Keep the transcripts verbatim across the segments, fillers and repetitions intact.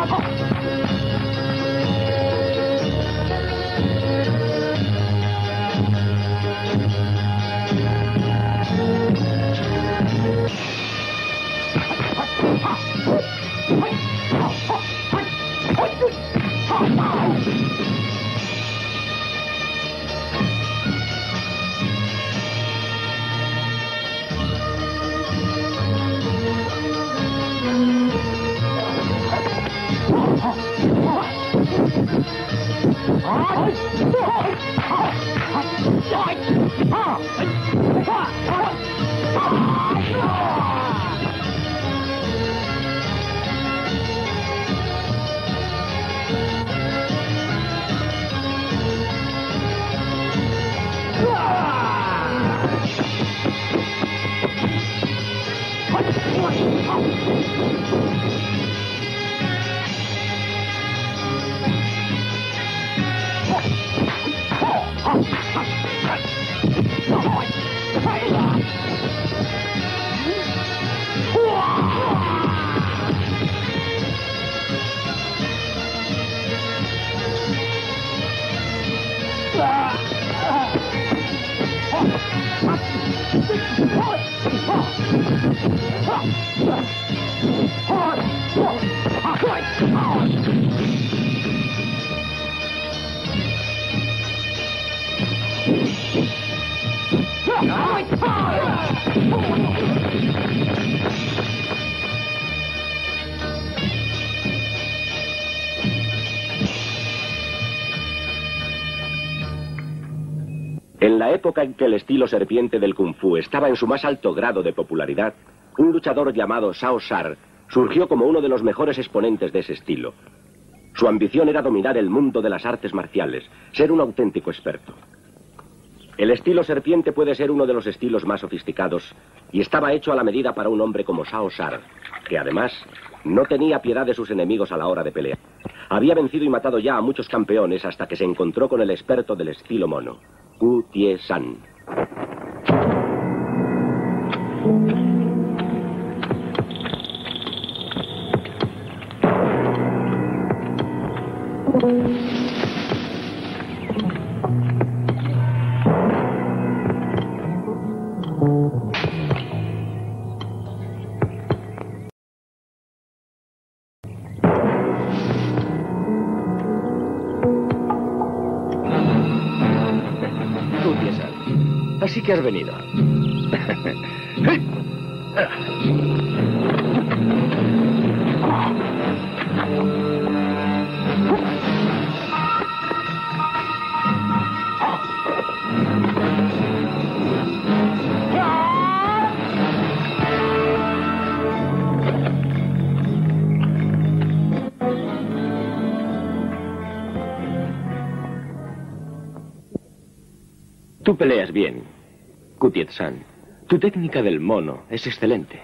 En la época en que el estilo serpiente del Kung Fu estaba en su más alto grado de popularidad, un luchador llamado Shao Shar surgió como uno de los mejores exponentes de ese estilo. Su ambición era dominar el mundo de las artes marciales, ser un auténtico experto. El estilo serpiente puede ser uno de los estilos más sofisticados y estaba hecho a la medida para un hombre como Shao Shar, que además no tenía piedad de sus enemigos a la hora de pelear. Había vencido y matado ya a muchos campeones hasta que se encontró con el experto del estilo mono, Gu Tie San. Así que has venido. Tú peleas bien, Gu Tie San. Tu técnica del mono es excelente.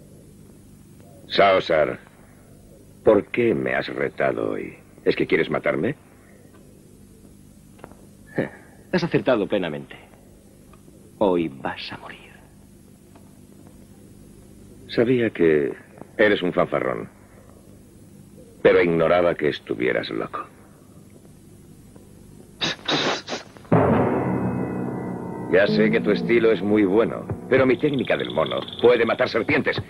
Shao Shar, ¿por qué me has retado hoy? ¿Es que quieres matarme? Has acertado plenamente. Hoy vas a morir. Sabía que eres un fanfarrón, pero ignoraba que estuvieras loco. Ya sé que tu estilo es muy bueno, pero mi técnica del mono puede matar serpientes.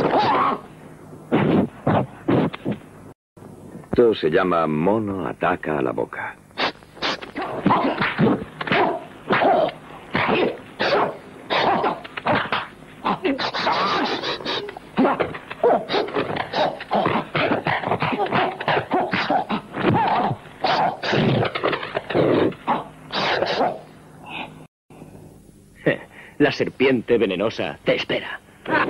Esto se llama mono ataca a la boca. La serpiente venenosa te espera.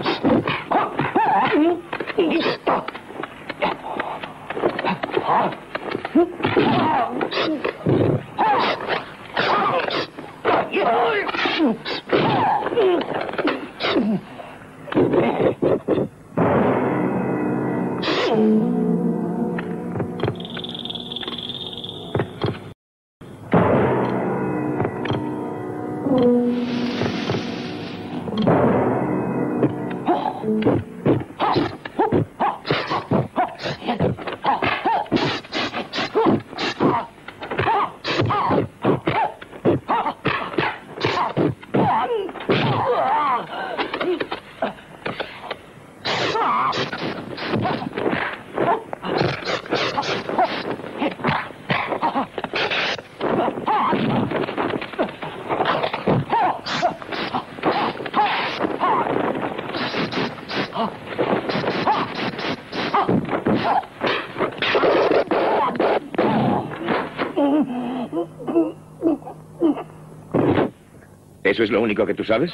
¿Eso es lo único que tú sabes?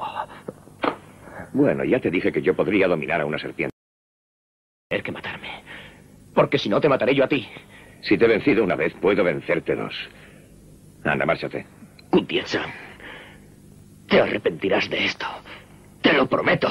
Bueno, ya te dije que yo podría dominar a una serpiente. Tienes que matarme. Porque si no, te mataré yo a ti. Si te he vencido una vez, puedo vencerte dos. Anda, márchate. Kuntietsa, te arrepentirás de esto. Te lo prometo.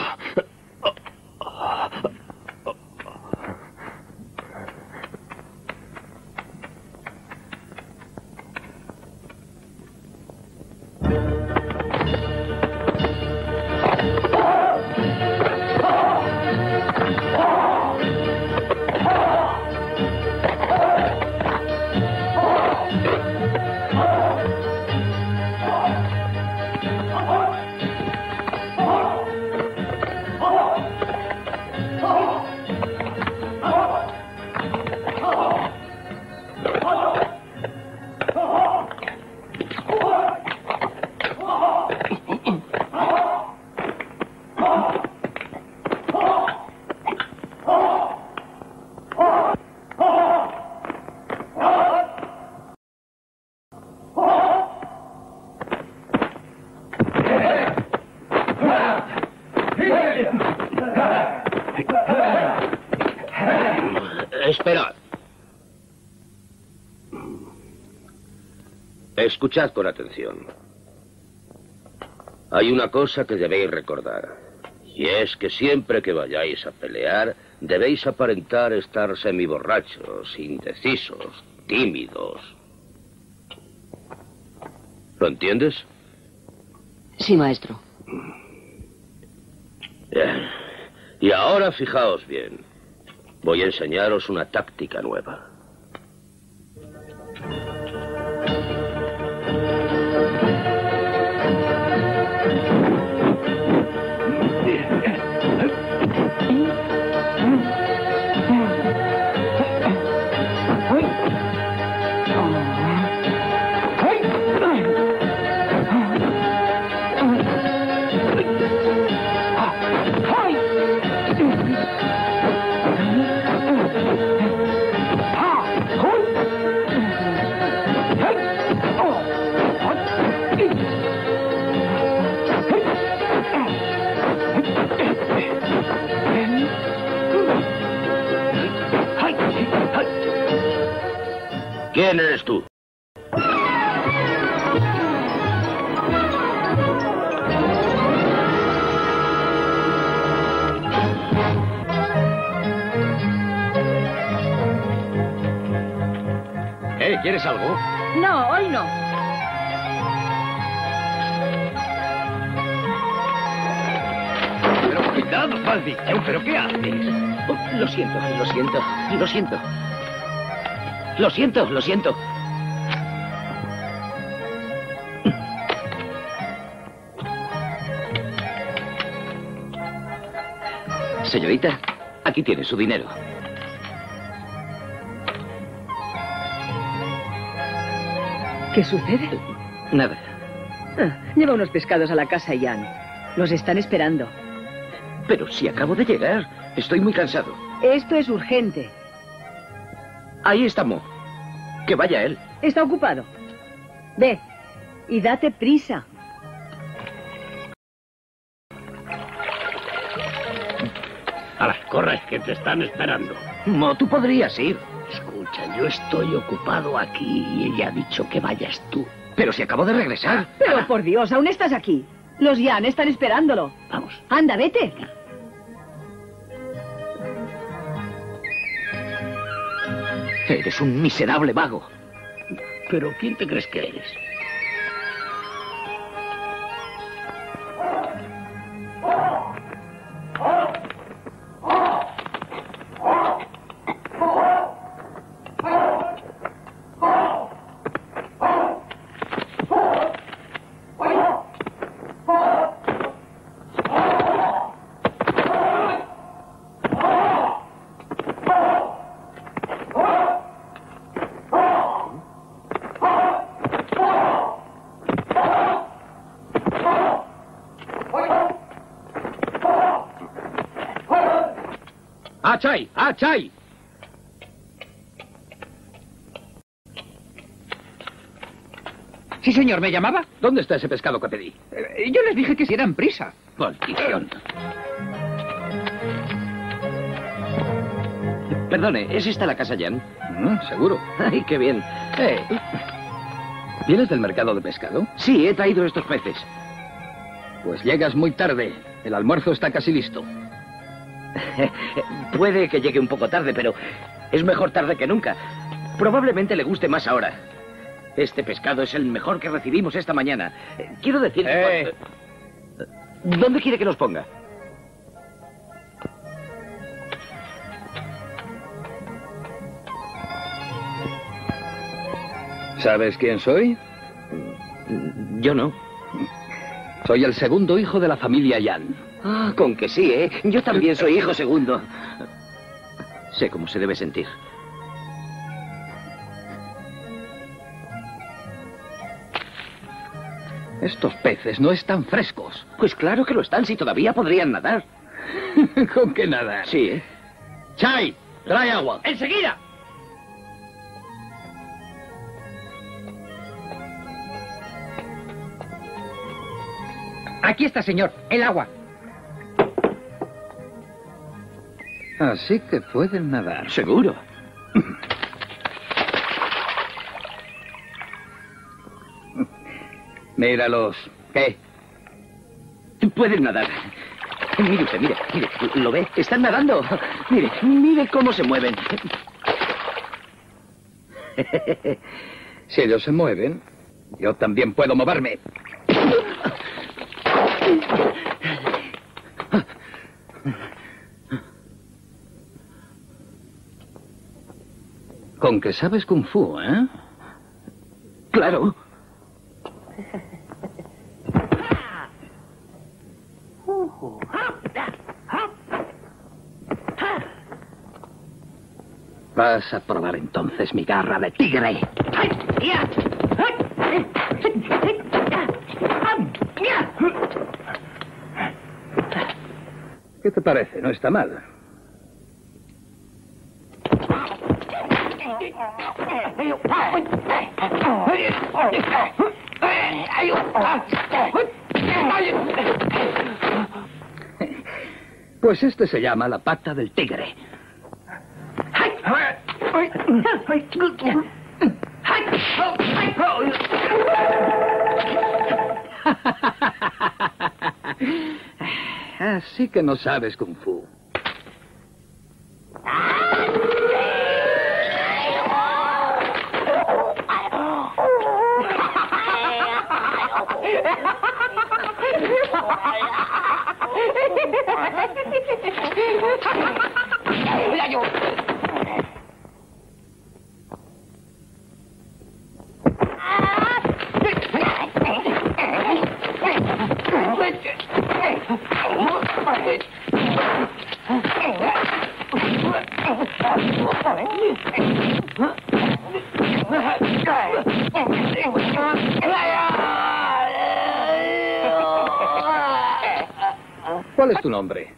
Esperad. Escuchad con atención. Hay una cosa que debéis recordar, y es que siempre que vayáis a pelear, debéis aparentar estar semiborrachos, indecisos, tímidos. ¿Lo entiendes? Sí, maestro. Bien. Y ahora fijaos bien. Voy a enseñaros una táctica nueva. ¿Quién eres tú? ¿Eh? ¿Quieres algo? No, hoy no. Pero cuidado, maldición, ¿pero qué haces? Oh, lo siento, lo siento, lo siento. Lo siento, lo siento. Señorita, aquí tiene su dinero. ¿Qué sucede? Nada. Ah, lleva unos pescados a la casa, Jan. Los están esperando. Pero si acabo de llegar, estoy muy cansado. Esto es urgente. Ahí está Mo. Que vaya él. Está ocupado. Ve, y date prisa. Ahora, corre, que te están esperando. Mo, tú podrías ir. Escucha, yo estoy ocupado aquí y ella ha dicho que vayas tú. Pero si acabo de regresar. Pero por Dios, aún estás aquí. Los Jan están esperándolo. Vamos. Anda, vete. Eres un miserable vago. ¿Pero quién te crees que eres? ¡Achai! ¡Achai! Sí, señor, ¿me llamaba? ¿Dónde está ese pescado que pedí? Eh, yo les dije que si eran prisa. Maldición. Perdone, ¿es esta la casa Jan? Mm, seguro. Ay, qué bien. Eh, ¿Vienes del mercado de pescado? Sí, he traído estos peces. Pues llegas muy tarde. El almuerzo está casi listo. Puede que llegue un poco tarde, pero es mejor tarde que nunca. Probablemente le guste más ahora. Este pescado es el mejor que recibimos esta mañana. Eh, Quiero decir... Eh. ¿Dónde quiere que los ponga? ¿Sabes quién soy? Yo no. Soy el segundo hijo de la familia Jan. Ah, con que sí, ¿eh? Yo también soy hijo segundo. Sé cómo se debe sentir. Estos peces no están frescos. Pues claro que lo están, si todavía podrían nadar. ¿Con qué nadar? Sí, ¿eh? Chai, trae agua. ¡Enseguida! Aquí está, señor, el agua. Así que pueden nadar. Seguro. Míralos. ¿Qué? Pueden nadar. Mire usted, mire, mire, ¿lo ve? Están nadando. Mire, mire cómo se mueven. Si ellos se mueven, yo también puedo moverme. Con que sabes kung fu, ¿eh? Claro. Vas a probar entonces mi garra de tigre. ¿Qué te parece? No está mal. Pues este se llama la pata del tigre. Así que no sabes kung fu. ¿Cuál es tu nombre?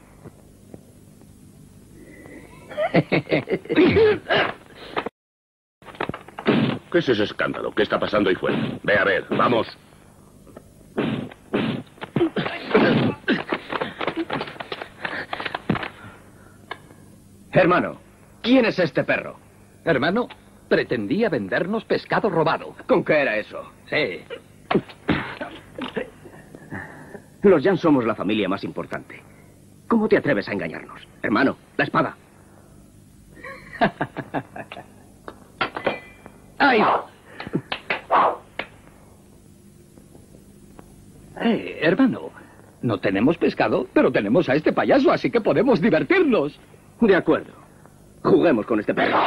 ¿Qué es ese escándalo? ¿Qué está pasando ahí fuera? Ve a ver, vamos. Hermano, ¿quién es este perro? Hermano, pretendía vendernos pescado robado. ¿Con qué era eso? Sí. Los Jan somos la familia más importante. ¿Cómo te atreves a engañarnos? Hermano, la espada. ¡Ahí va! Eh, hermano, no tenemos pescado, pero tenemos a este payaso, así que podemos divertirnos. De acuerdo. Juguemos con este perro.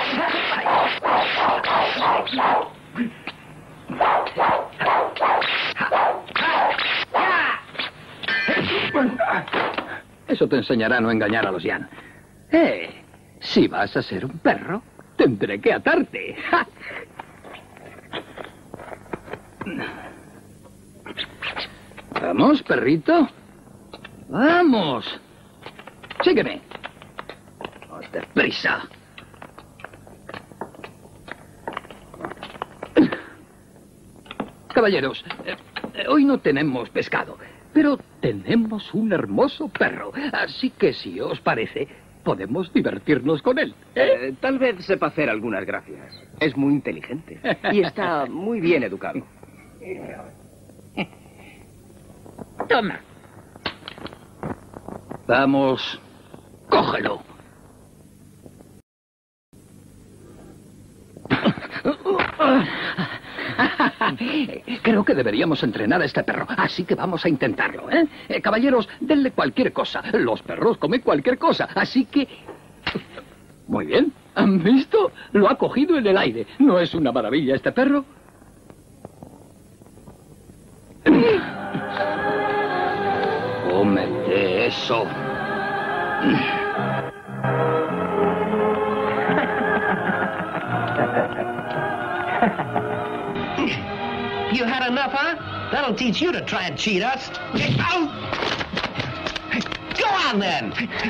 Eso te enseñará a no engañar a los Jan. Eh, si vas a ser un perro, tendré que atarte. ¡Ja! Vamos, perrito. Vamos. Sígueme. Oh, deprisa. Caballeros, eh, eh, hoy no tenemos pescado, pero tenemos un hermoso perro. Así que si os parece, podemos divertirnos con él. Eh, tal vez sepa hacer algunas gracias. Es muy inteligente y está muy bien educado. Toma. Vamos, cógelo. Creo que deberíamos entrenar a este perro, así que vamos a intentarlo, ¿eh? Eh, caballeros, denle cualquier cosa. Los perros comen cualquier cosa, así que... Muy bien, ¿han visto? Lo ha cogido en el aire. ¿No es una maravilla este perro? Cómete eso. You had enough, huh? That'll teach you to try and cheat us. Oh! Go on, then!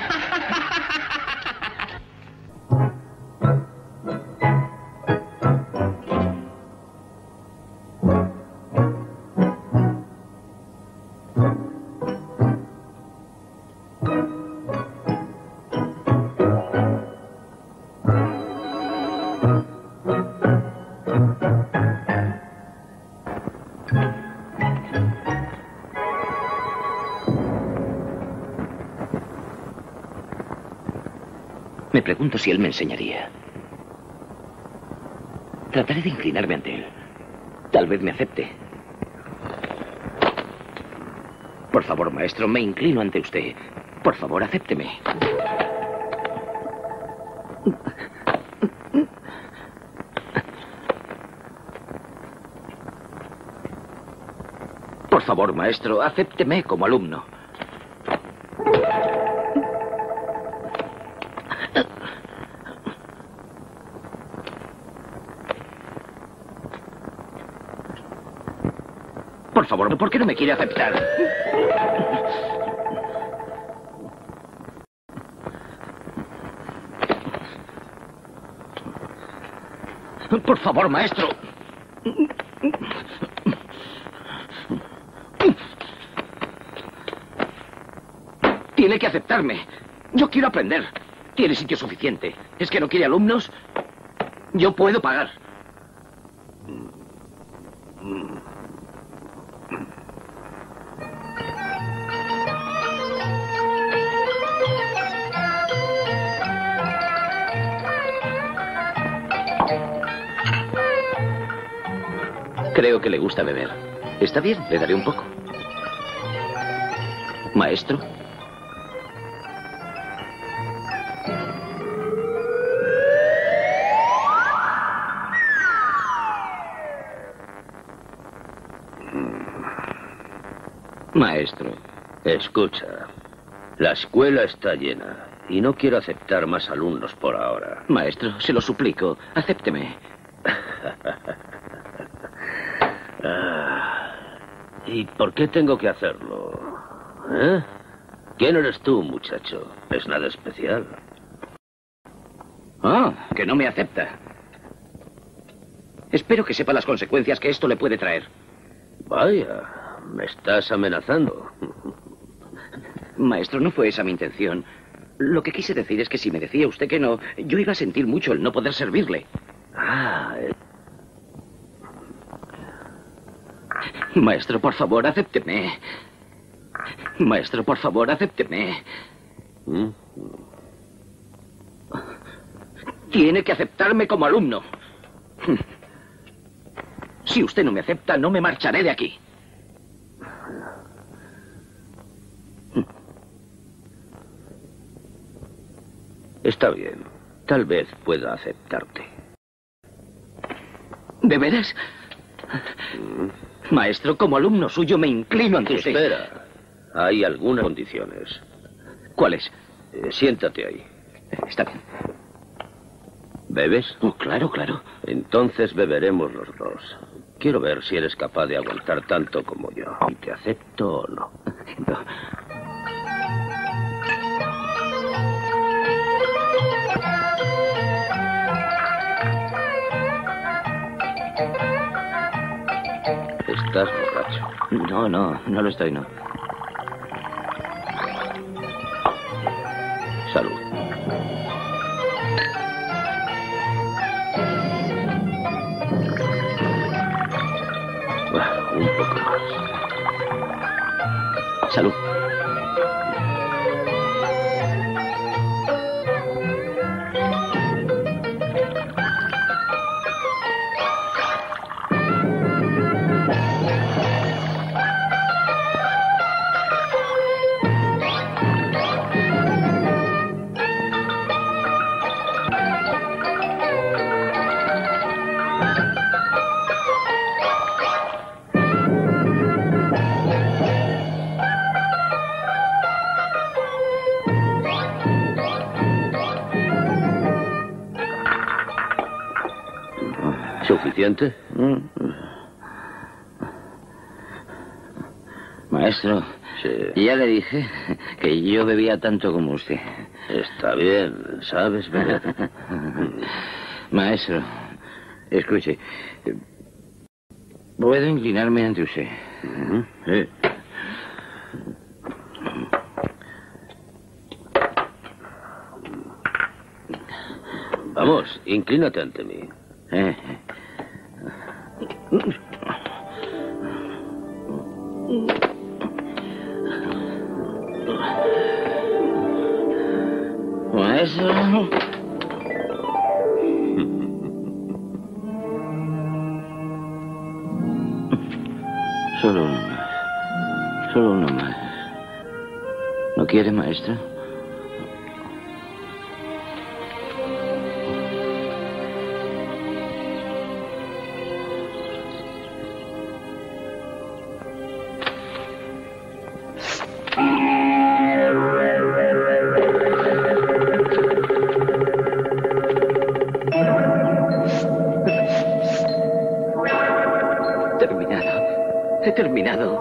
Me pregunto si él me enseñaría. Trataré de inclinarme ante él. Tal vez me acepte. Por favor, maestro, me inclino ante usted. Por favor, acépteme. Por favor, maestro, acépteme como alumno. Por favor, ¿por qué no me quiere aceptar? Por favor, maestro. Tiene que aceptarme. Yo quiero aprender. Tiene sitio suficiente. ¿Es que no quiere alumnos? Yo puedo pagar. Creo que le gusta beber. Está bien, le daré un poco. Maestro. Maestro, escucha. La escuela está llena. Y no quiero aceptar más alumnos por ahora. Maestro, se lo suplico, acépteme. Ah, ¿y por qué tengo que hacerlo? ¿Eh? ¿Quién eres tú, muchacho? ¿Es nada especial? Ah, que no me acepta. Espero que sepa las consecuencias que esto le puede traer. Vaya, me estás amenazando. Maestro, no fue esa mi intención. Lo que quise decir es que si me decía usted que no, yo iba a sentir mucho el no poder servirle. Ah, eh. Maestro, por favor, acépteme. Maestro, por favor, acépteme. ¿Mm? Tiene que aceptarme como alumno. Si usted no me acepta, no me marcharé de aquí. Está bien. Tal vez pueda aceptarte. ¿De veras? Maestro, como alumno suyo me inclino ante usted. Espera. Hay algunas condiciones. ¿Cuáles? Eh, siéntate ahí. Está bien. ¿Bebes? Oh, claro, claro. Entonces beberemos los dos. Quiero ver si eres capaz de aguantar tanto como yo. ¿Y te acepto o no? No. Estás borracho. No, no, no lo estoy, no. Salud. Bueno, un poco más. Salud. ¿Suficiente? Maestro, Sí. ya le dije que yo bebía tanto como usted. Está bien, sabes beber. Maestro, escuche. ¿Puedo inclinarme ante usted? Sí. Vamos, inclínate ante mí. Eh. Maestro. Solo uno más. Solo uno más. ¿No quiere, maestro? He terminado.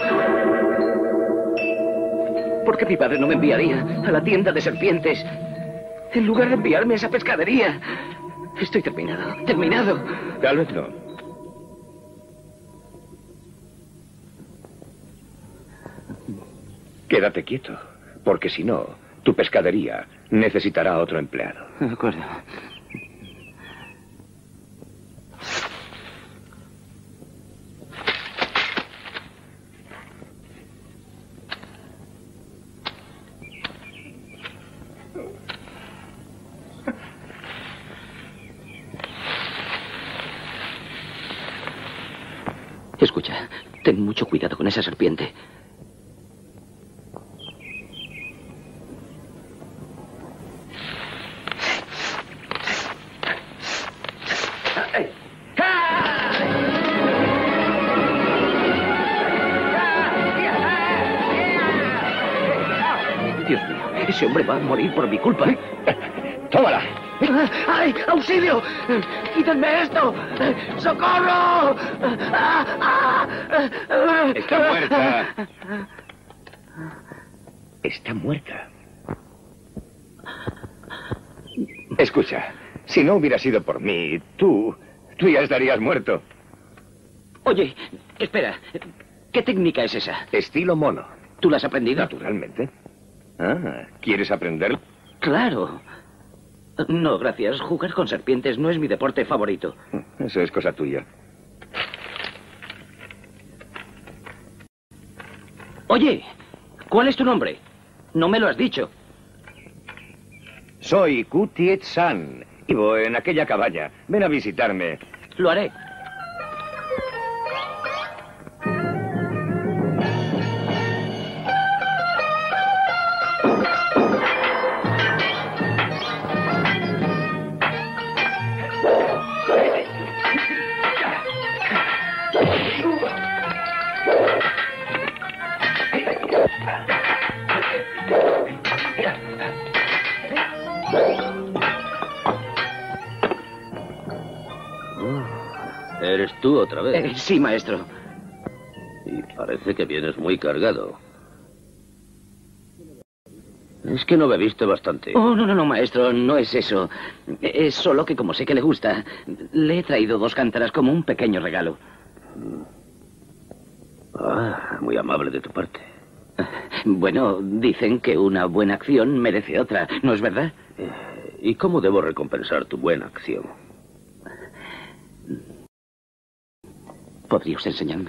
¿Por qué mi padre no me enviaría a la tienda de serpientes en lugar de enviarme a esa pescadería? Estoy terminado. Terminado. Tal vez no. Quédate quieto, porque si no, tu pescadería necesitará otro empleado. De acuerdo. Escucha, ten mucho cuidado con esa serpiente. Dios mío, Ese hombre va a morir por mi culpa. ¡Tómala! ¡Ay! ¡Auxilio! ¡Quítenme esto! ¡Socorro! Está muerta. Está muerta. Escucha, si no hubiera sido por mí, tú... tú ya estarías muerto. Oye, espera. ¿Qué técnica es esa? Estilo mono. ¿Tú la has aprendido? Naturalmente. Ah, ¿quieres aprenderlo? Claro. No, gracias. Jugar con serpientes no es mi deporte favorito. Eso es cosa tuya. Oye, ¿cuál es tu nombre? No me lo has dicho. Soy Kutiet-san. Vivo en aquella cabaña. Ven a visitarme. Lo haré. ¿Eres tú otra vez? Eh, sí, maestro. Y parece que vienes muy cargado. Es que no bebiste bastante. Oh, no, no, no, maestro, no es eso. Es solo que como sé que le gusta, le he traído dos cántaras como un pequeño regalo. Ah, muy amable de tu parte. Bueno, dicen que una buena acción merece otra, ¿no es verdad? ¿Y cómo debo recompensar tu buena acción? ¿Podría usted enseñarme?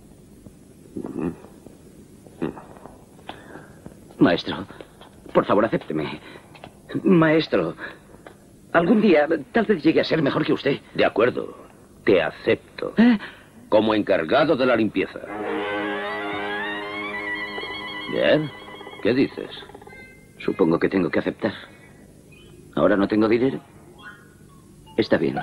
Maestro, por favor, acépteme. Maestro, algún día tal vez llegue a ser mejor que usted. De acuerdo, te acepto. ¿Eh? Como encargado de la limpieza. Bien, ¿qué dices? Supongo que tengo que aceptar. Ahora no tengo dinero. Está bien.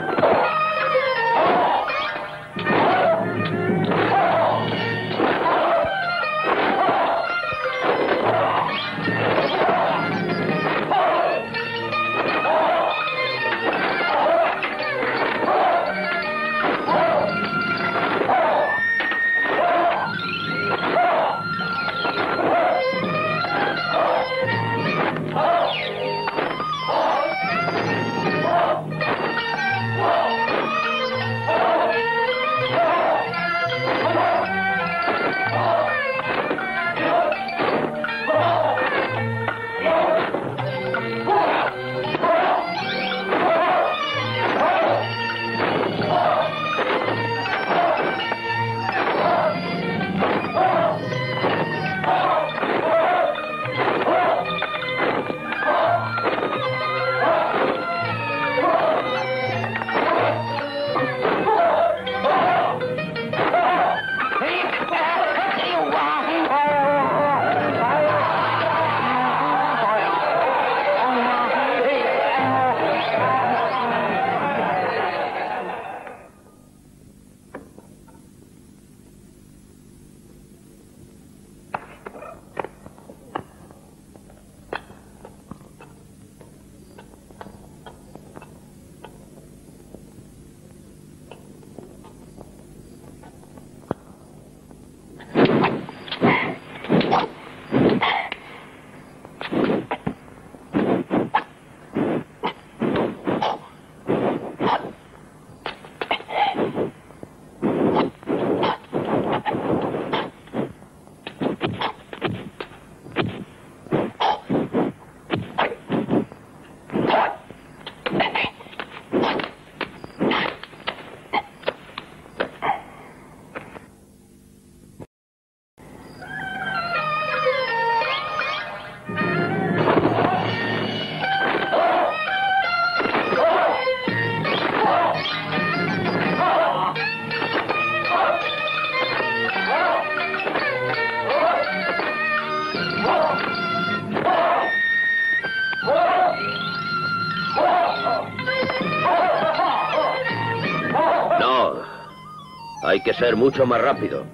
Hay que ser mucho más rápido.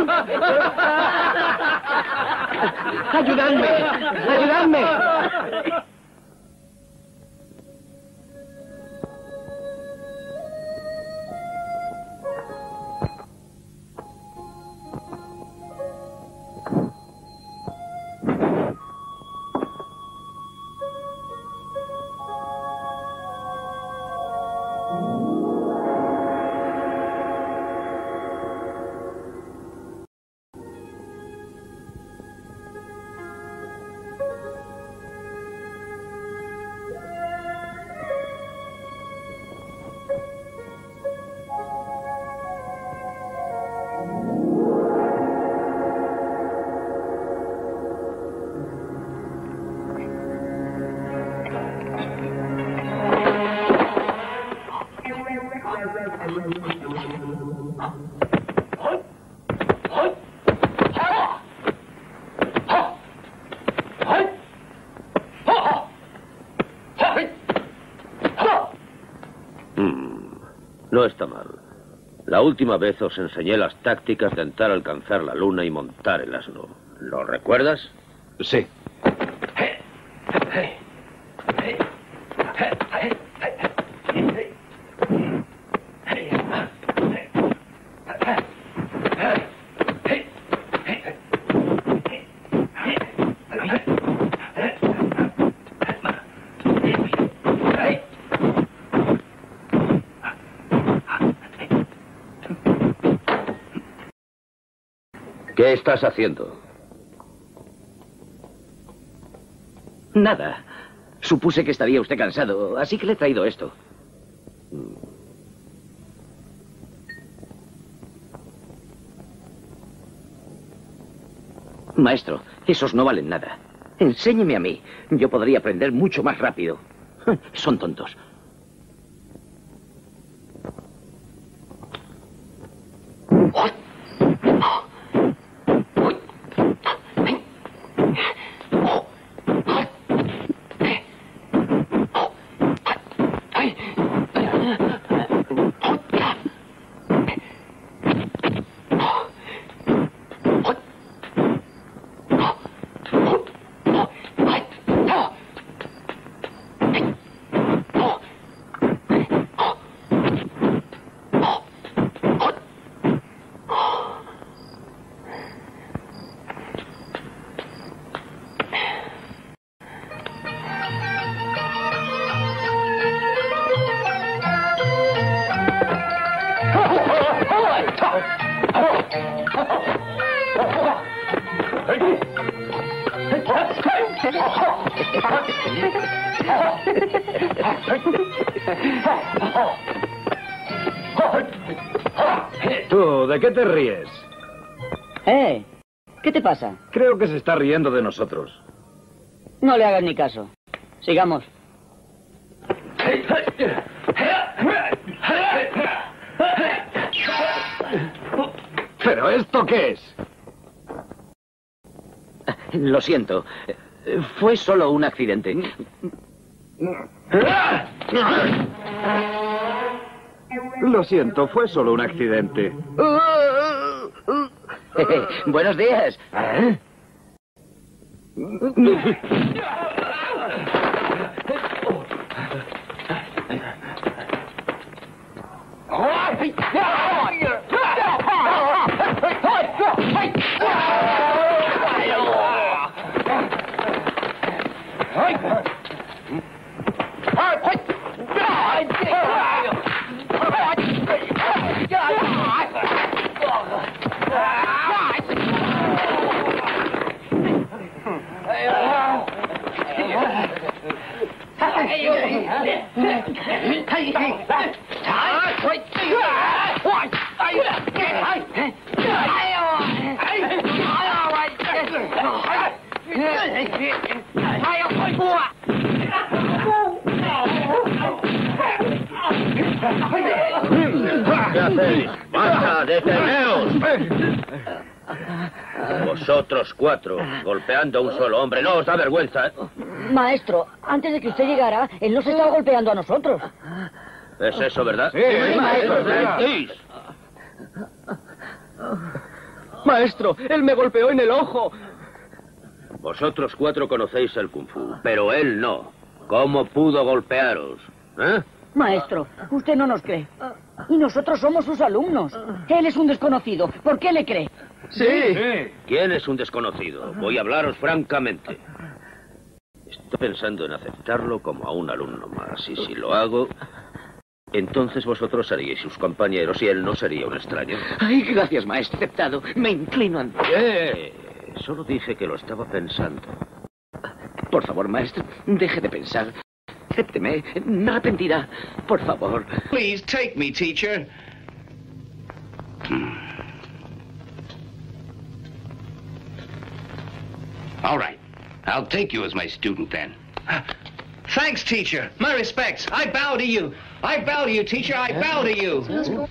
¡Ayudadme! ¡Ayudadme! No está mal. La última vez os enseñé las tácticas de intentar alcanzar la luna y montar el asno. ¿Lo recuerdas? Sí. ¿Qué estás haciendo? Nada. Supuse que estaría usted cansado, así que le he traído esto. Maestro, esos no valen nada. Enséñeme a mí. Yo podría aprender mucho más rápido. Son tontos. Tú, ¿de qué te ríes? ¿Eh? ¿Qué te pasa? Creo que se está riendo de nosotros. No le hagas ni caso. Sigamos. ¿Pero esto qué es? Lo siento. Fue solo un accidente. Lo siento, fue solo un accidente. Buenos días. ¿Eh? ¿Qué hacéis? ¡Basta! ¡Deteneos! Vosotros cuatro, golpeando a un solo hombre. ¿No os da vergüenza? Maestro, antes de que usted llegara, él nos estaba golpeando a nosotros. ¿Es eso verdad? Sí, maestro. ¿Mentís? Maestro, él me golpeó en el ojo. Vosotros cuatro conocéis el Kung Fu, pero él no. ¿Cómo pudo golpearos? ¿Eh? Maestro, usted no nos cree. Y nosotros somos sus alumnos. Él es un desconocido. ¿Por qué le cree? Sí. sí. ¿Quién es un desconocido? Voy a hablaros francamente. Estoy pensando en aceptarlo como a un alumno más. Y si lo hago, entonces vosotros seríais sus compañeros y él no sería un extraño. Ay, gracias, maestro. Aceptado. Me inclino ante... Eh, solo dije que lo estaba pensando. Por favor, maestro, deje de pensar. Acépteme. Me arrepentirá. Por favor. Please take me, teacher. Hmm. All right. I'll take you as my student then. Thanks, teacher. My respects. I bow to you. I bow to you, teacher. I bow to you.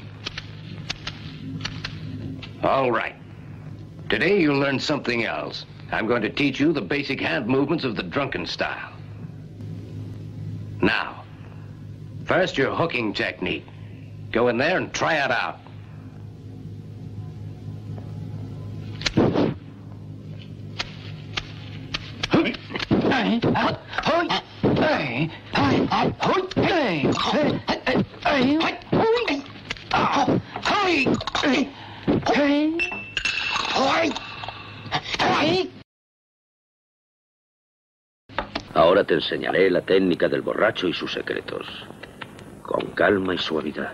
All right. Today you'll learn something else. I'm going to teach you the basic hand movements of the drunken style. Now, first your hooking technique. Go in there and try it out. Ahora te enseñaré la técnica del borracho y sus secretos. Con calma y suavidad.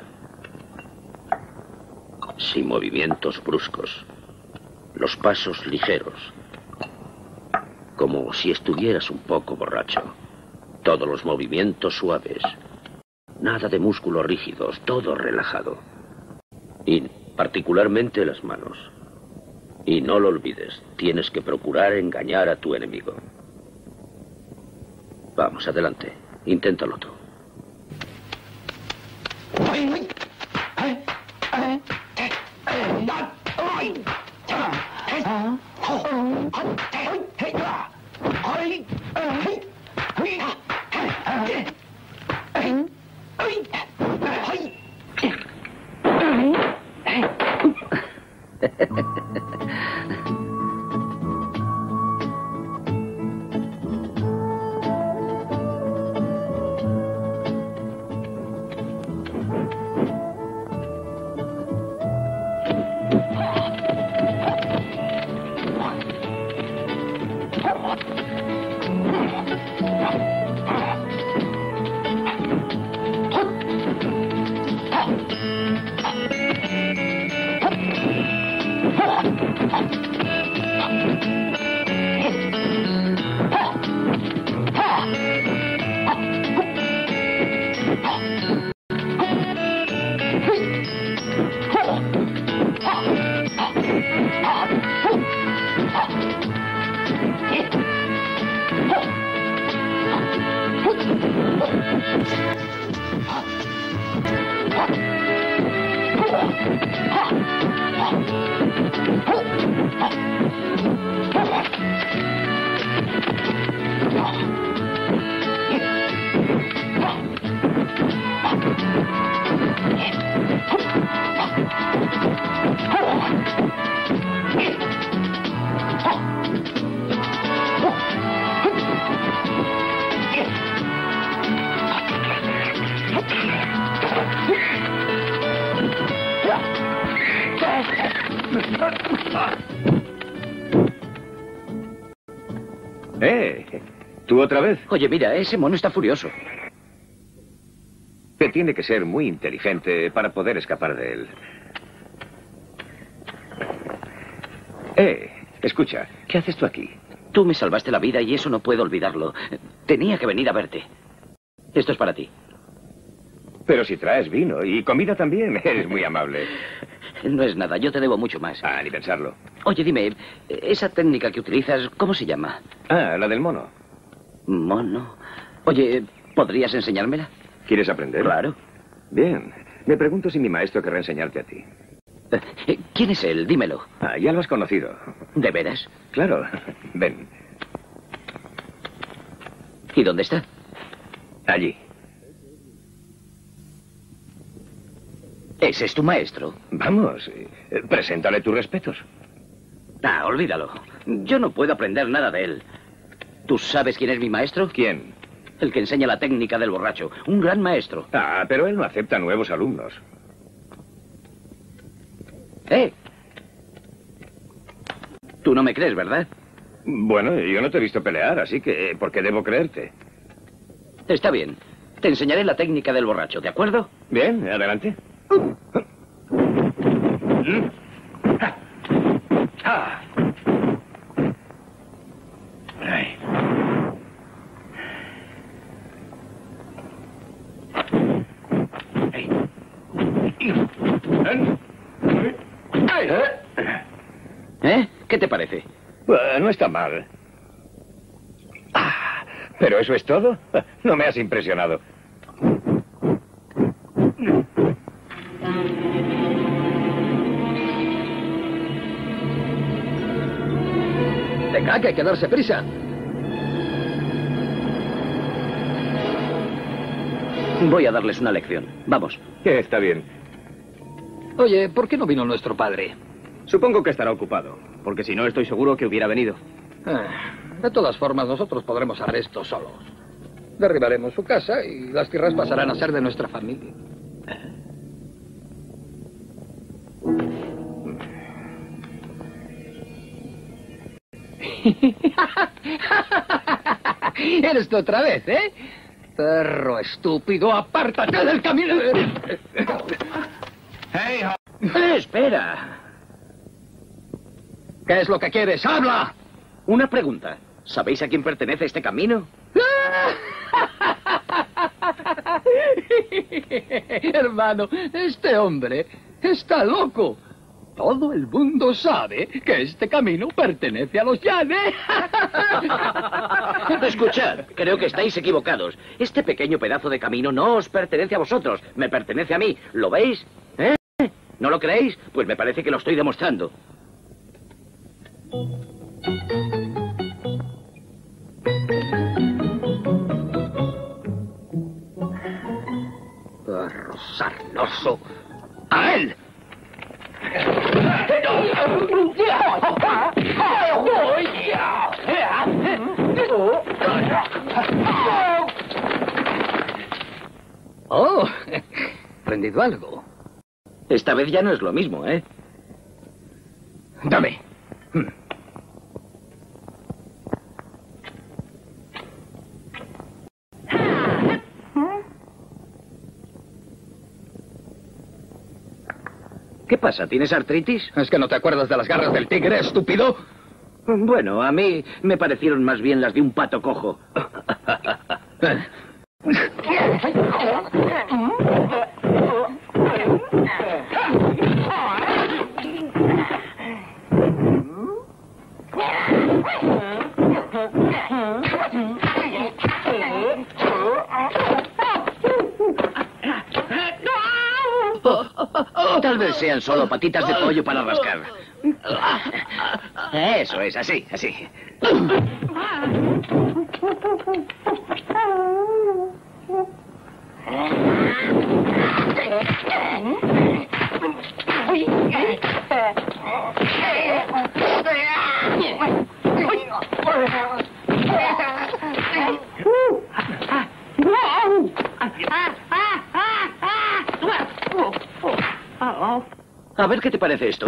Sin movimientos bruscos. Los pasos ligeros. Como si estuvieras un poco borracho. Todos los movimientos suaves. Nada de músculos rígidos, todo relajado. Y particularmente las manos. Y no lo olvides, tienes que procurar engañar a tu enemigo. Vamos, adelante. Inténtalo tú. Eh, ¿tú otra vez? Oye, mira, ese mono está furioso. Te tiene que ser muy inteligente para poder escapar de él. Eh, escucha, ¿qué haces tú aquí? Tú me salvaste la vida y eso no puedo olvidarlo. Tenía que venir a verte. Esto es para ti. Pero si traes vino y comida también, eres muy amable. No es nada, yo te debo mucho más. Ah, ni pensarlo. Oye, dime, esa técnica que utilizas, ¿cómo se llama? Ah, la del mono. ¿Mono? Oye, ¿podrías enseñármela? ¿Quieres aprender? Claro. Bien. Me pregunto si mi maestro querrá enseñarte a ti. ¿Quién es él? Dímelo. Ah, ya lo has conocido. ¿De veras? Claro. Ven. ¿Y dónde está? Allí. ¿Ese es tu maestro? Vamos, eh, preséntale tus respetos. Ah, olvídalo. Yo no puedo aprender nada de él. ¿Tú sabes quién es mi maestro? ¿Quién? El que enseña la técnica del borracho. Un gran maestro. Ah, pero él no acepta nuevos alumnos. ¿Eh? Tú no me crees, ¿verdad? Bueno, yo no te he visto pelear, así que ¿por qué debo creerte? Está bien. Te enseñaré la técnica del borracho, ¿de acuerdo? Bien, adelante. Ah. Ay. ¿Eh? ¿Qué te parece? Uh, no está mal. Ah, ¿pero eso es todo? No me has impresionado. Venga, que hay que darse prisa. Voy a darles una lección. Vamos. Está bien. Oye, ¿por qué no vino nuestro padre? Supongo que estará ocupado, porque si no estoy seguro que hubiera venido. Ah, de todas formas, nosotros podremos hacer esto solos. Derribaremos su casa y las tierras pasarán a ser de nuestra familia. Eres tú otra vez, ¿eh? Perro estúpido, apártate del camino. Hey, eh, espera. ¿Qué es lo que quieres? ¡Habla! Una pregunta. ¿Sabéis a quién pertenece este camino? Hermano, este hombre está loco. Todo el mundo sabe que este camino pertenece a los Llanes. Escuchad, creo que estáis equivocados. Este pequeño pedazo de camino no os pertenece a vosotros, me pertenece a mí. ¿Lo veis? ¿Eh? ¿No lo creéis? Pues me parece que lo estoy demostrando. Perro sarnoso. ¡A él! Oh, aprendido algo. Esta vez ya no es lo mismo, ¿eh? Dame. ¿Qué pasa? ¿Tienes artritis? ¿Es que no te acuerdas de las garras del tigre, estúpido? Bueno, a mí me parecieron más bien las de un pato cojo. Tal vez sean solo patitas de pollo para rascar. Eso es, así, así. A ver qué te parece esto.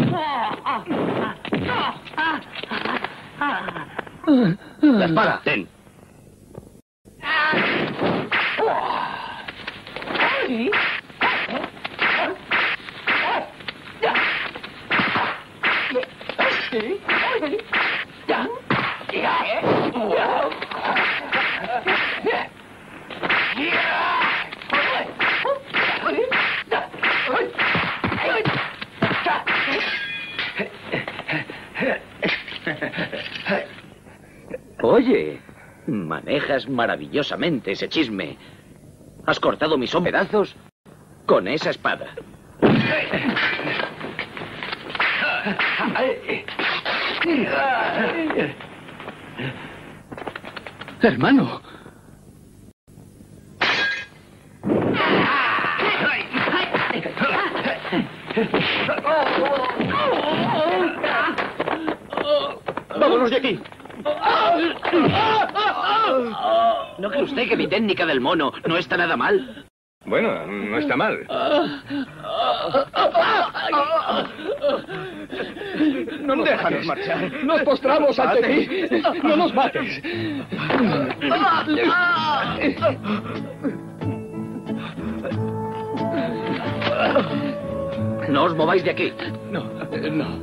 La espada, ten. Oye, manejas maravillosamente ese chisme. Has cortado mis pedazos con esa espada. Hermano. ¡Vámonos de aquí! ¿No cree usted que mi técnica del mono no está nada mal? Bueno, no está mal. No nos Déjanos marchar. Nos postramos ante ti. No nos mates. No os mováis de aquí. No, no.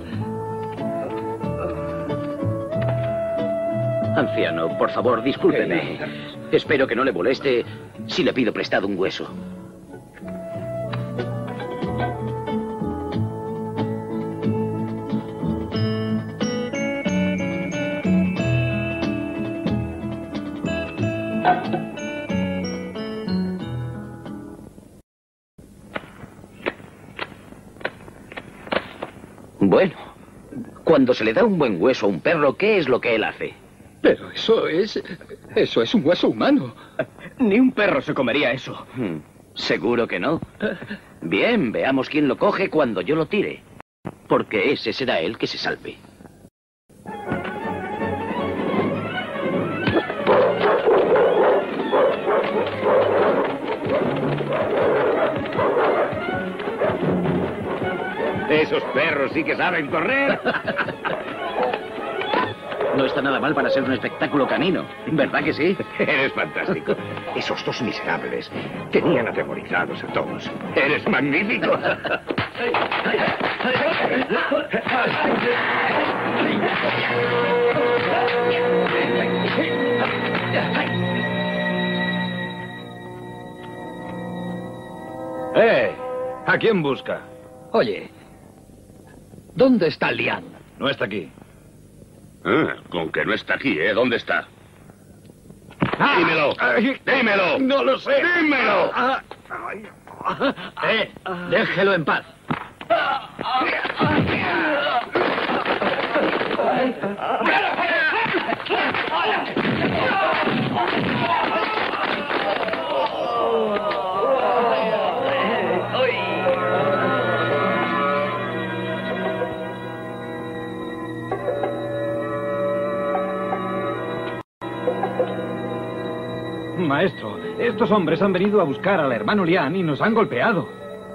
Anciano, por favor, discúlpeme. Espero que no le moleste si le pido prestado un hueso. Bueno, cuando se le da un buen hueso a un perro, ¿qué es lo que él hace? Pero eso es... eso es un hueso humano. Ni un perro se comería eso. Hmm, ¿seguro que no? Bien, veamos quién lo coge cuando yo lo tire. Porque ese será el que se salve. Esos perros sí que saben correr. No está nada mal para ser un espectáculo canino, ¿verdad que sí? Eres fantástico. Esos dos miserables tenían atemorizados a todos. Eres magnífico. ¡Eh! ¿A quién busca? Oye, ¿dónde está Lian? No está aquí. Ah, con que no está aquí, ¿eh? ¿Dónde está? Dímelo. Dímelo. No lo sé. Dímelo. Eh, déjelo en paz. Maestro, estos hombres han venido a buscar al hermano Lian y nos han golpeado.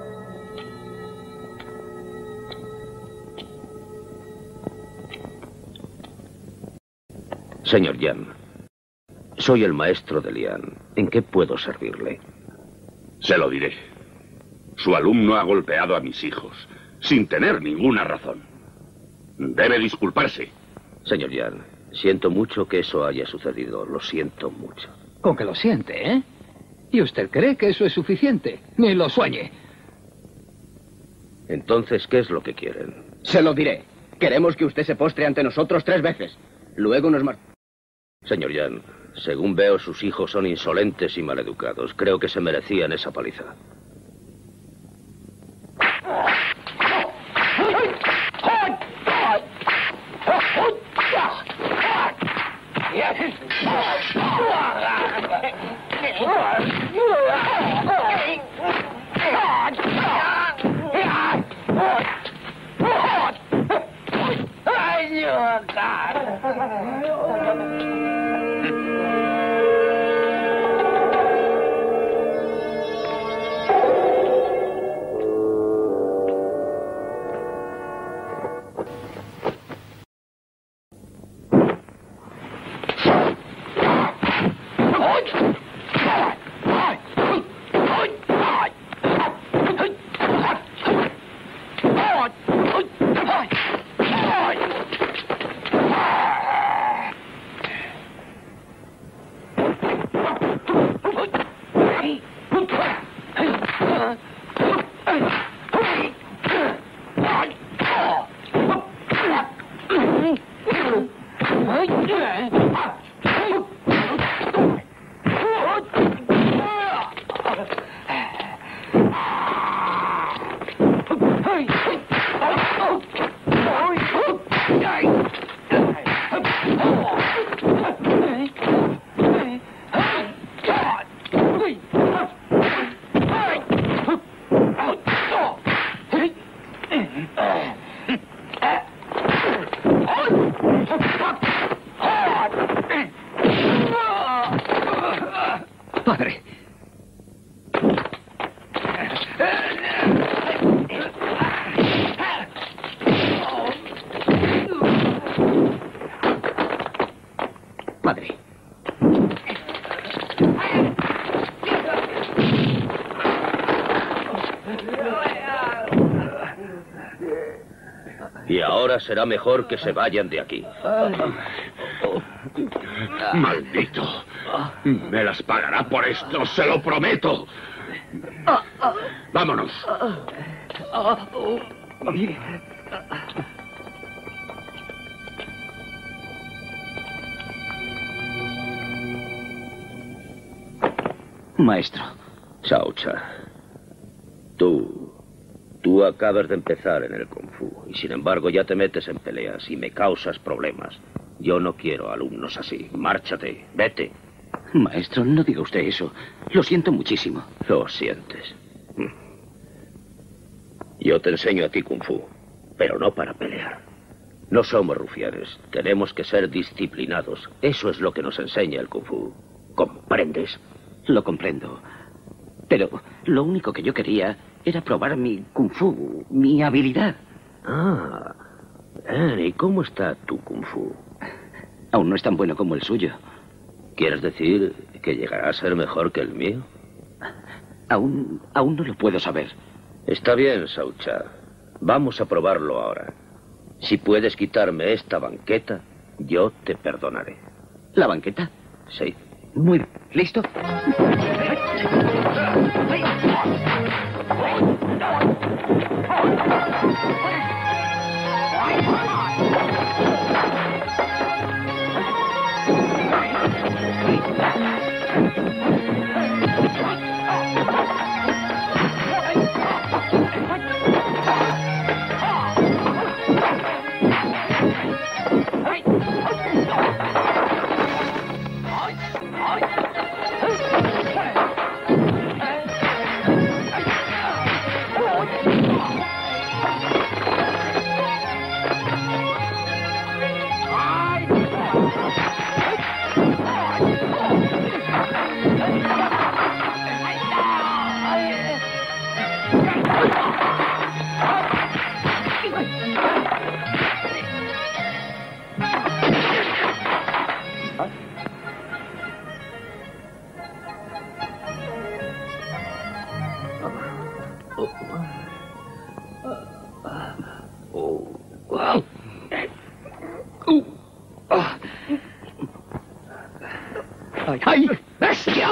Señor Yan, soy el maestro de Lian. ¿En qué puedo servirle? Se lo diré. Su alumno ha golpeado a mis hijos, sin tener ninguna razón. Debe disculparse. Señor Yan, siento mucho que eso haya sucedido. Lo siento mucho. Con que lo siente, ¿eh? ¿Y usted cree que eso es suficiente? Ni lo sueñe. Entonces, ¿qué es lo que quieren? Se lo diré. Queremos que usted se postre ante nosotros tres veces. Luego nos mar... Señor Yan, según veo, sus hijos son insolentes y maleducados. Creo que se merecían esa paliza. Fuck! Padre. Y ahora será mejor que se vayan de aquí. Maldito. Me las pagará por esto, se lo prometo. Vámonos. Maestro. Shao Cha. Tú... Tú acabas de empezar en el Kung Fu y sin embargo ya te metes en peleas y me causas problemas. Yo no quiero alumnos así. Márchate, vete. Maestro, no diga usted eso. Lo siento muchísimo. Lo sientes. Yo te enseño a ti Kung Fu, pero no para pelear. No somos rufianes. Tenemos que ser disciplinados. Eso es lo que nos enseña el Kung Fu. ¿Comprendes? Lo comprendo. Pero lo único que yo quería era probar mi Kung Fu, mi habilidad. Ah, ¿y cómo está tu Kung Fu? Aún no es tan bueno como el suyo. ¿Quieres decir que llegará a ser mejor que el mío? Aún, aún no lo puedo saber. Está bien, Shao Cha. Vamos a probarlo ahora. Si puedes quitarme esta banqueta, yo te perdonaré. ¿La banqueta? Sí. Muy bien. ¿Listo? ¡Ay! ¡Bestia!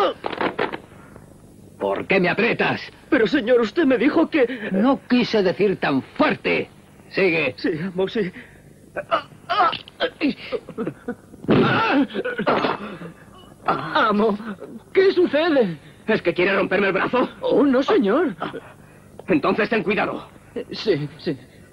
¿Por qué me aprietas? Pero, señor, usted me dijo que... No quise decir tan fuerte. Sigue. Sí, amo, sí. Amo, ¿qué sucede? ¿Es que quiere romperme el brazo? Oh, no, señor. Entonces ten cuidado. Sí, sí.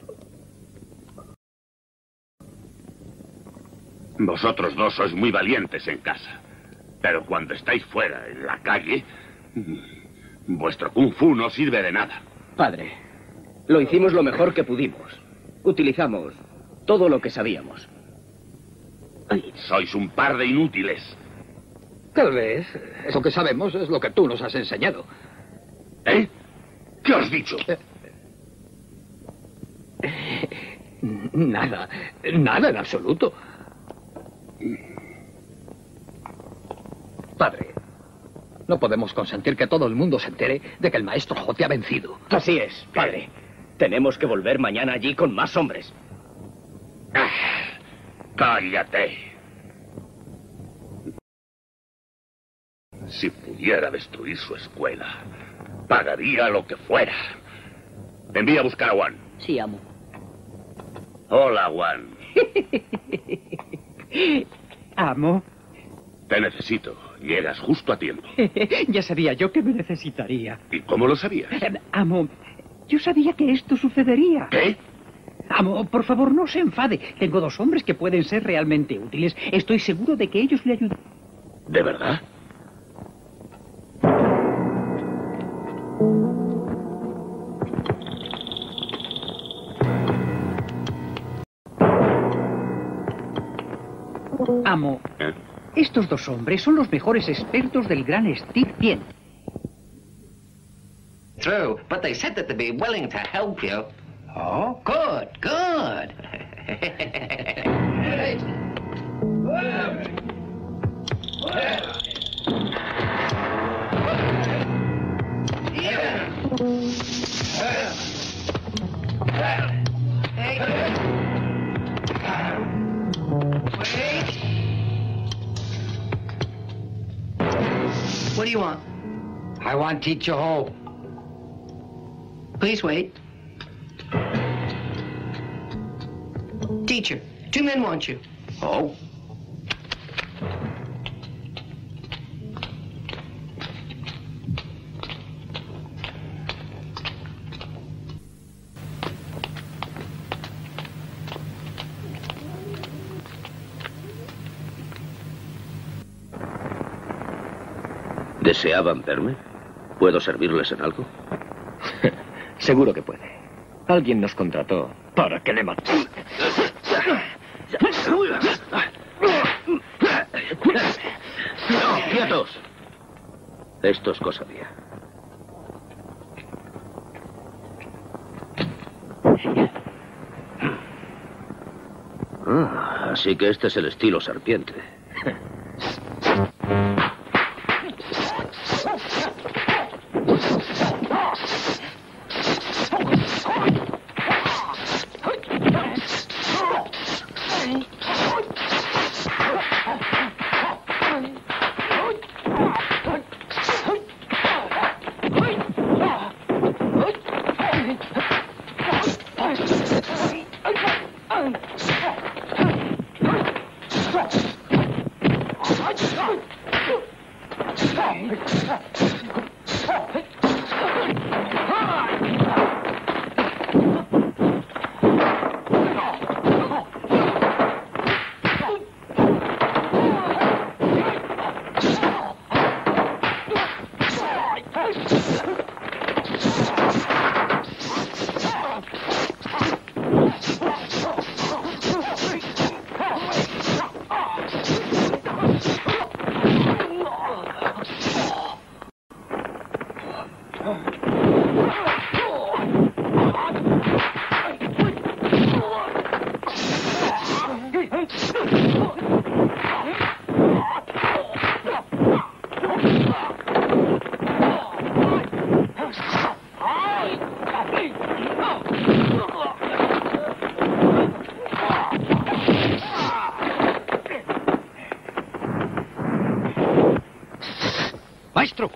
Vosotros dos sois muy valientes en casa. Pero cuando estáis fuera, en la calle, vuestro Kung Fu no sirve de nada. Padre, lo hicimos lo mejor que pudimos. Utilizamos todo lo que sabíamos. Sois un par de inútiles. Tal vez. Lo que sabemos es lo que tú nos has enseñado. ¿Eh? ¿Qué has dicho? Nada. Nada en absoluto. Padre, no podemos consentir que todo el mundo se entere de que el maestro Ho te ha vencido. Así es, padre. Tenemos que volver mañana allí con más hombres. Ah, cállate. Si pudiera destruir su escuela, pagaría lo que fuera. Envía a buscar a Wan. Sí, amo. Hola, Wan. Amo. Te necesito. Llegas justo a tiempo. Ya sabía yo que me necesitaría. ¿Y cómo lo sabías? Eh, amo, yo sabía que esto sucedería. ¿Qué? Amo, por favor, no se enfade. Tengo dos hombres que pueden ser realmente útiles. Estoy seguro de que ellos le ayudan. ¿De verdad? Amo, ¿Eh? estos dos hombres son los mejores expertos del gran Steve Tien. True, but they said that they'd be willing to help you. Oh? Good, good. What do you want? I want Teacher Ho. Please wait. Teacher, two men want you. Oh? ¿Deseaban verme? ¿Puedo servirles en algo? Seguro que puede. Alguien nos contrató para que le matemos. ¡No, quietos! Esto es cosa mía. Ah, así que este es el estilo serpiente. Maestro.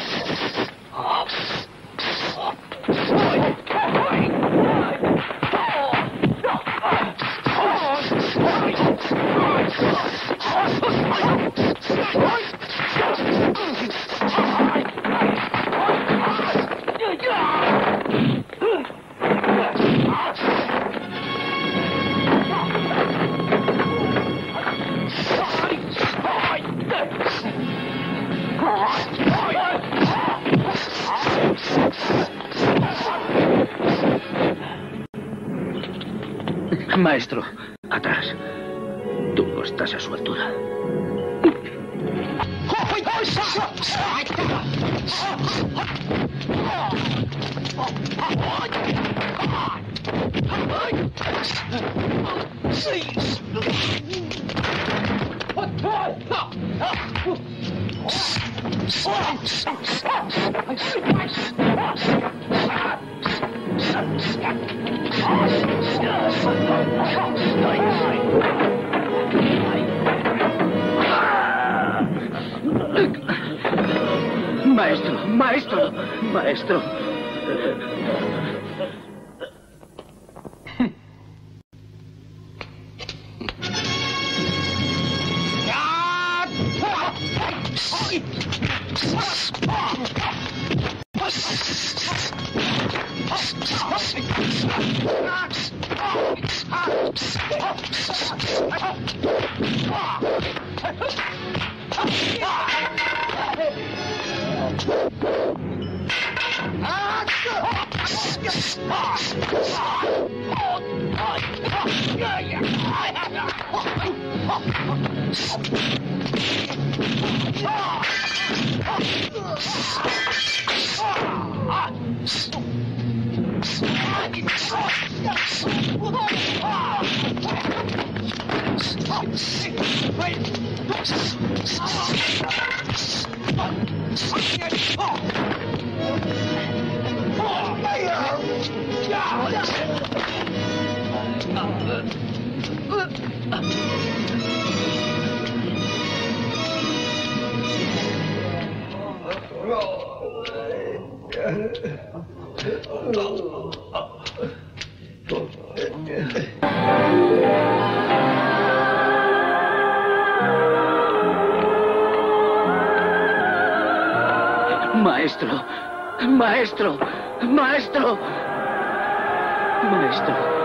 Maestro. Atrás. Tú no estás a su altura. Maestro, maestro, maestro. Maestro. Maestro. Maestro. Maestro.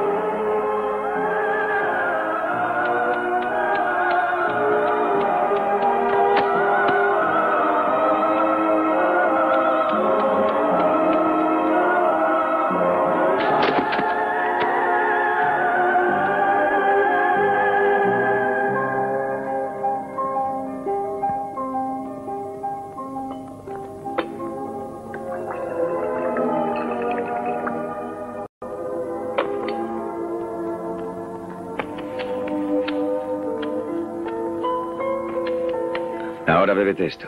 Ahora bébete esto.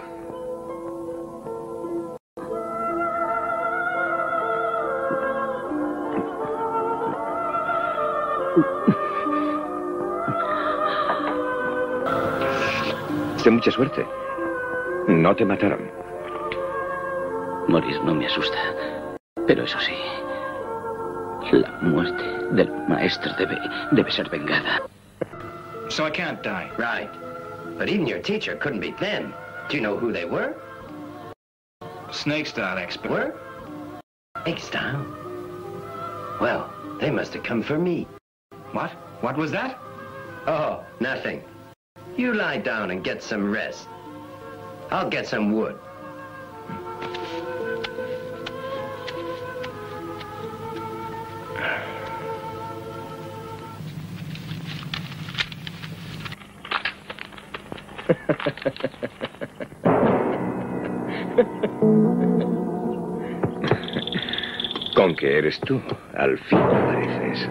De mucha suerte. No te mataron. Morir no me asusta. Pero eso sí, la muerte del maestro debe, debe ser vengada. So I can't die. Right. But even your teacher couldn't be thin. Do you know who they were? Snake style expert. Were? Snake style? Well, they must have come for me. What? What was that? Oh, nothing. You lie down and get some rest. I'll get some wood. Con que eres tú, al fin pareces.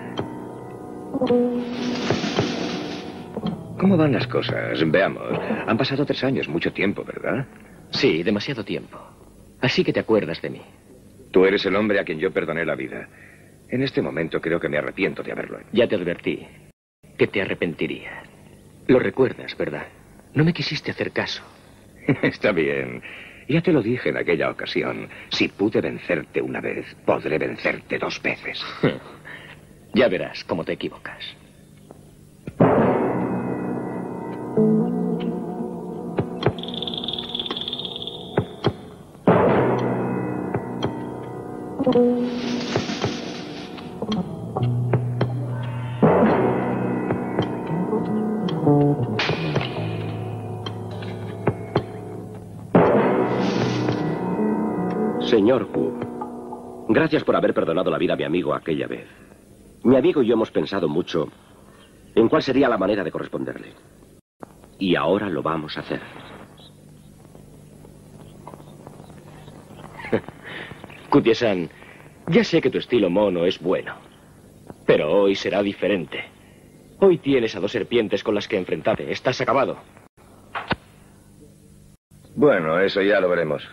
¿Cómo van las cosas? Veamos. Han pasado tres años, mucho tiempo, ¿verdad? Sí, demasiado tiempo. Así que te acuerdas de mí. Tú eres el hombre a quien yo perdoné la vida. En este momento creo que me arrepiento de haberlo hecho. Ya te advertí que te arrepentiría. Lo recuerdas, ¿verdad? No me quisiste hacer caso. Está bien. Ya te lo dije en aquella ocasión. Si pude vencerte una vez, podré vencerte dos veces. Ya verás cómo te equivocas. Señor Wu, gracias por haber perdonado la vida a mi amigo aquella vez. Mi amigo y yo hemos pensado mucho en cuál sería la manera de corresponderle. Y ahora lo vamos a hacer. Kutie-san, ya sé que tu estilo mono es bueno, pero hoy será diferente. Hoy tienes a dos serpientes con las que enfrentarte. Estás acabado. Bueno, eso ya lo veremos.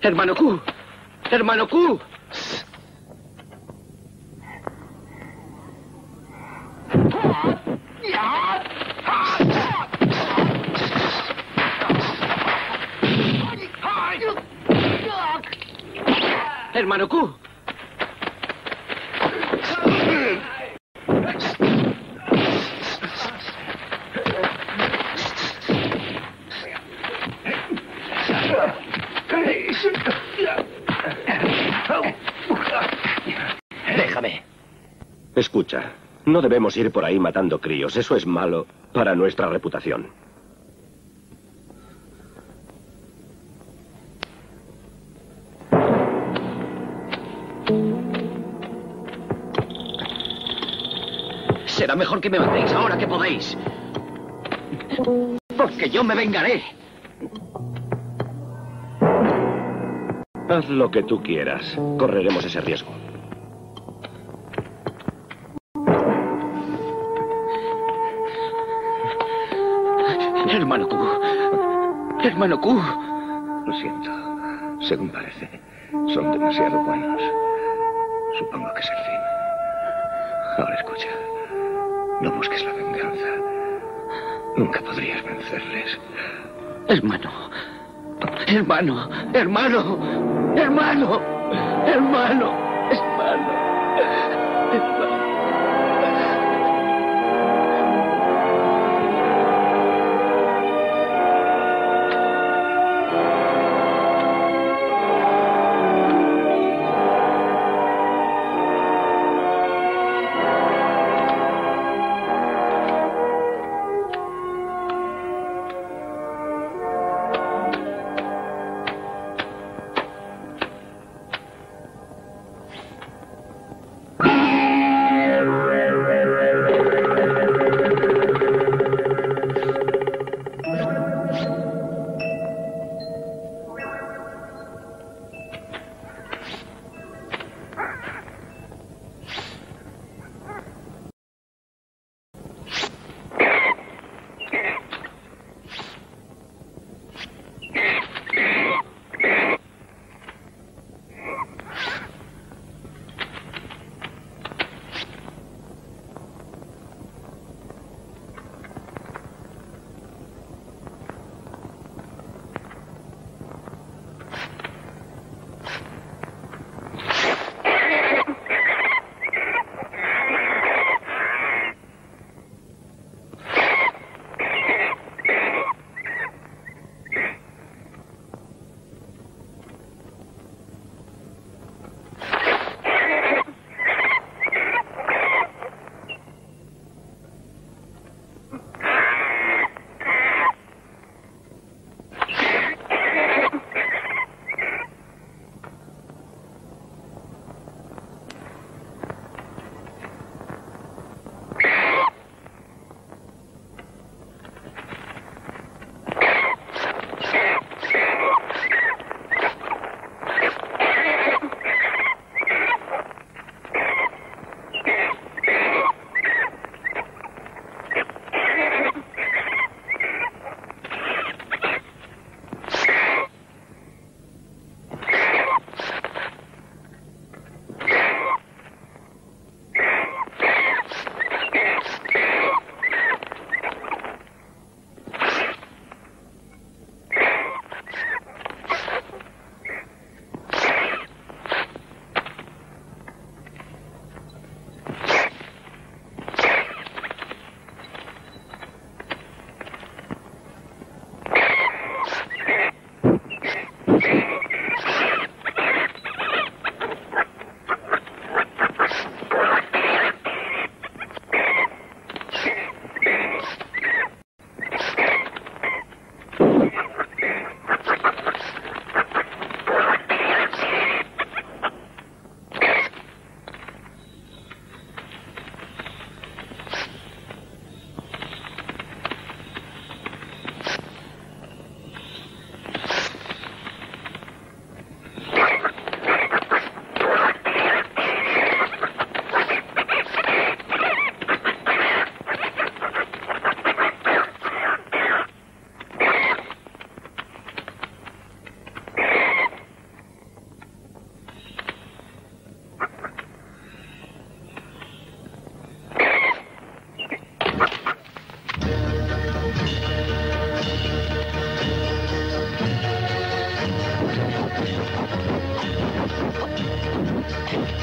Hermano Q. Hermano Q. Hermano Q. Déjame. Escucha, no debemos ir por ahí matando críos. Eso es malo para nuestra reputación. Será mejor que me matéis ahora que podéis. Porque yo me vengaré. Haz lo que tú quieras. Correremos ese riesgo. Hermano Q. Hermano Q. Lo siento. Según parece, son demasiado buenos. Supongo que es el fin. Ahora escucha. No busques la venganza. Nunca podrías vencerles. Hermano. Hermano. Hermano. Hermano. Hermano. Hermano. Hermano.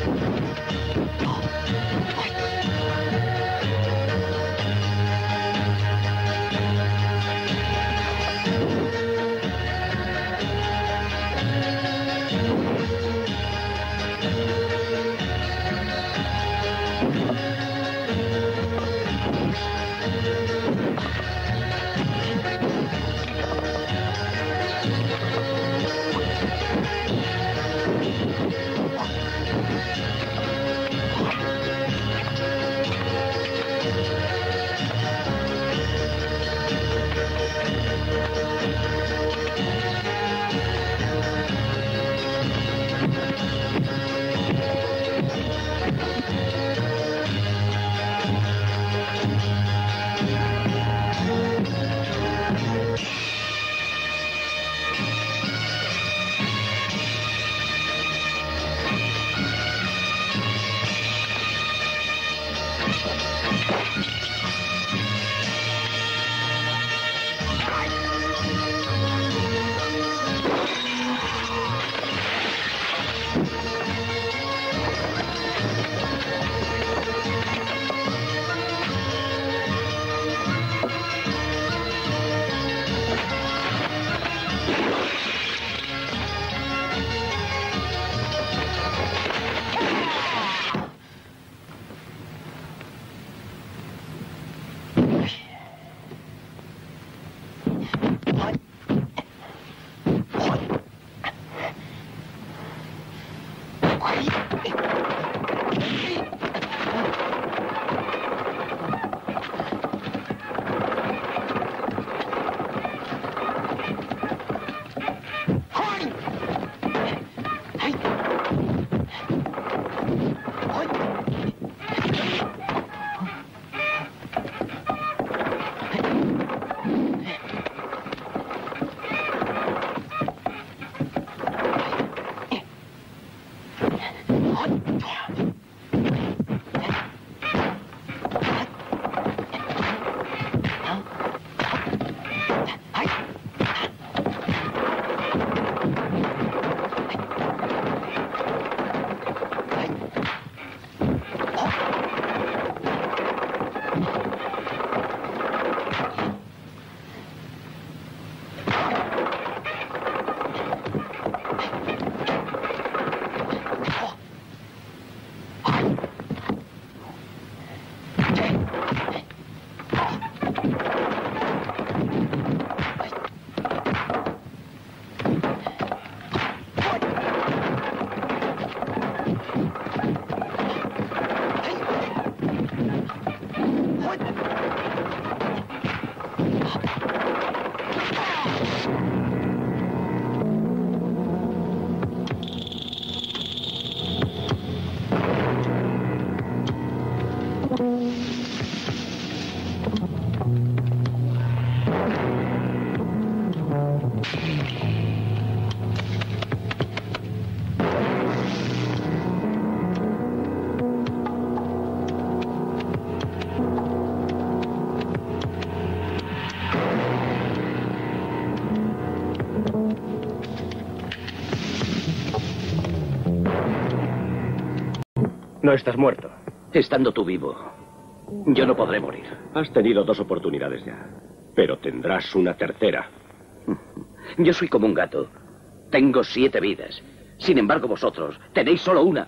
No estás muerto. Estando tú vivo, yo no podré morir. Has tenido dos oportunidades ya, pero tendrás una tercera. Yo soy como un gato. Tengo siete vidas. Sin embargo, vosotros tenéis solo una.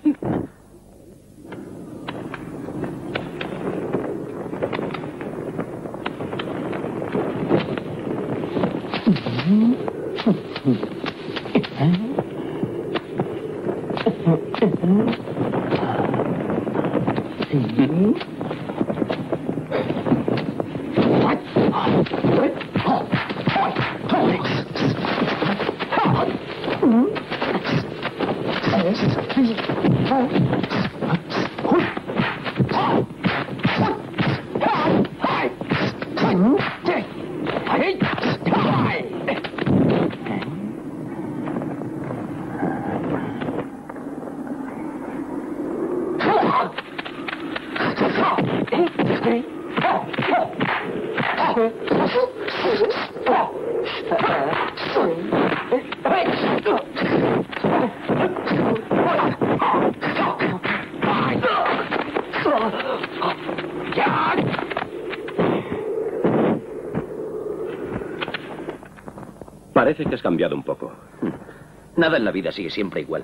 Parece que has cambiado un poco. Nada en la vida sigue siempre igual.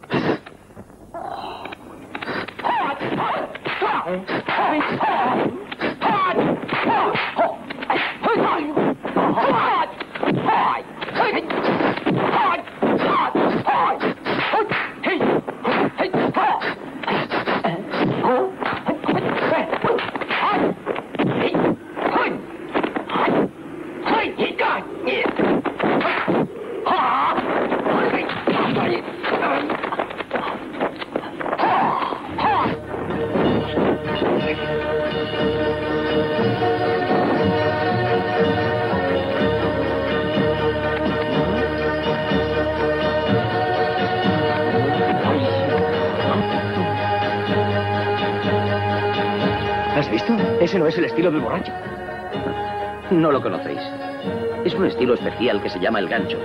¿Has visto? Ese no es el estilo del borracho. No lo conocéis. Es un estilo especial que se llama el gancho.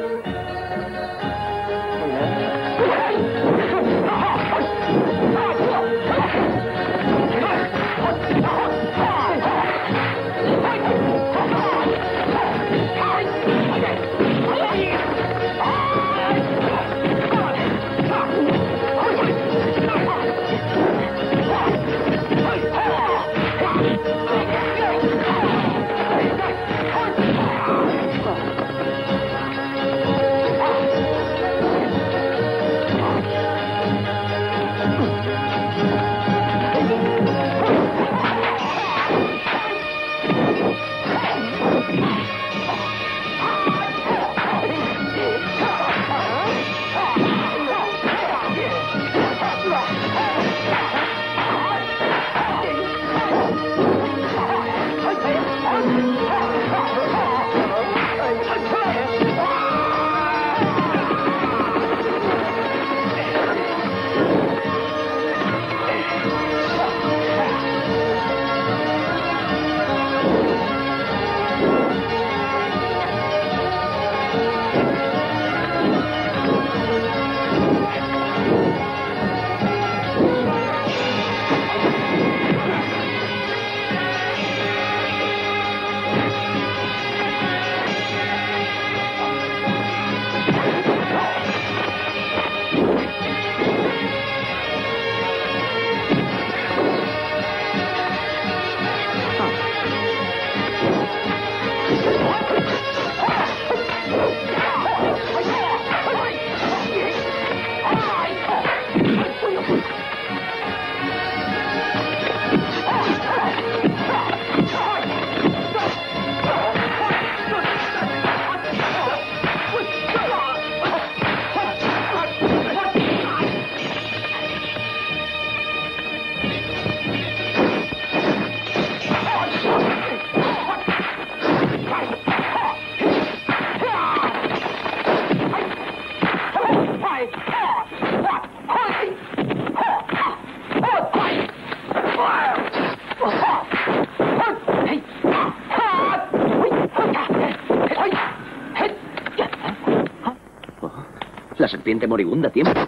La serpiente moribunda tiembla.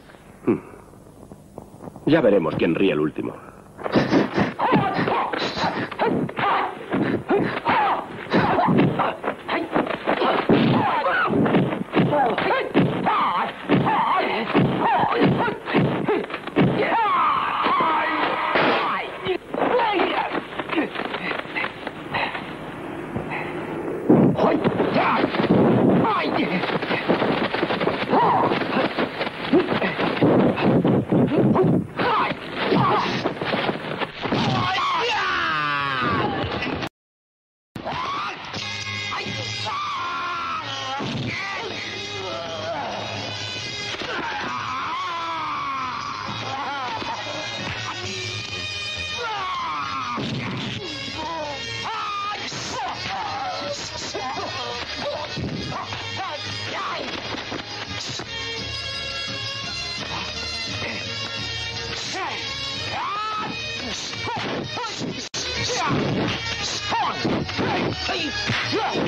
Ya veremos quién ríe el último. Hey!